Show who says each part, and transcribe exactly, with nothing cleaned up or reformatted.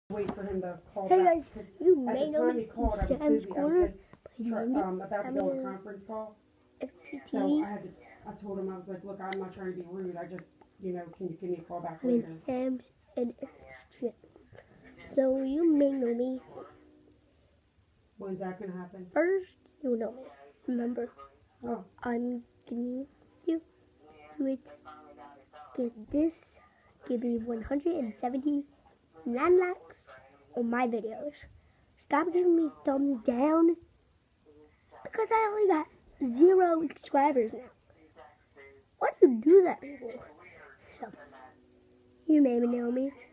Speaker 1: Wait for him to call
Speaker 2: hey
Speaker 1: back.
Speaker 2: guys, you may
Speaker 1: At the
Speaker 2: know
Speaker 1: time he called, I was
Speaker 2: Sam's
Speaker 1: busy. I
Speaker 2: Corner,
Speaker 1: was
Speaker 2: but
Speaker 1: like,
Speaker 2: he
Speaker 1: um, about to go on a conference call.
Speaker 2: F T T.
Speaker 1: So I had to, I told him, I was like, look, I'm not trying to be rude. I just, you know, can you give me a call back
Speaker 2: I'm in
Speaker 1: later?
Speaker 2: Sam's and Strip. So you may know me.
Speaker 1: When's that going to happen?
Speaker 2: First, you'll know me. Remember,
Speaker 1: Oh.
Speaker 2: I'm giving you do it. Get this. Give me one hundred seventy-nine likes on my videos. Stop giving me thumbs down because I only got zero subscribers now. Why do you do that, people? So, you may know me.